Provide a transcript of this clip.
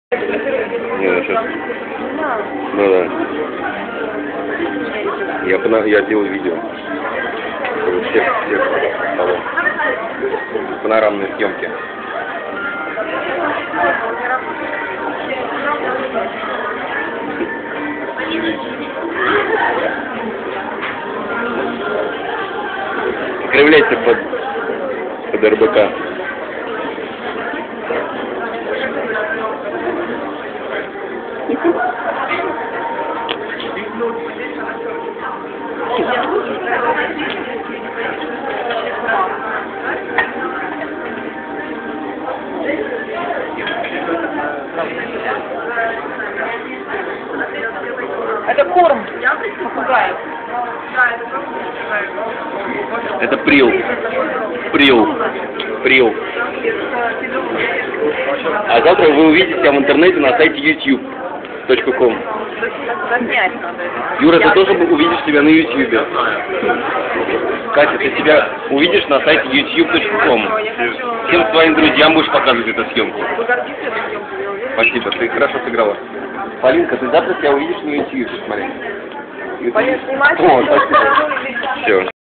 Не, сейчас. Ну да. Я делаю видео. Чтобы всех того. Панорамные съемки. Кривляйте под РБК. Это корм попугаев. Это прил. Прил. А завтра вы увидите себя в интернете на сайте youtube.com. Юра, ты тоже увидишь себя на YouTube. Катя, ты себя увидишь на сайте youtube.com. Всем своим друзьям будешь показывать эту съемку. Спасибо, ты хорошо сыграла. Полинка, ты завтра себя увидишь на YouTube, смотри. Полин, снимать? О, спасибо. Все.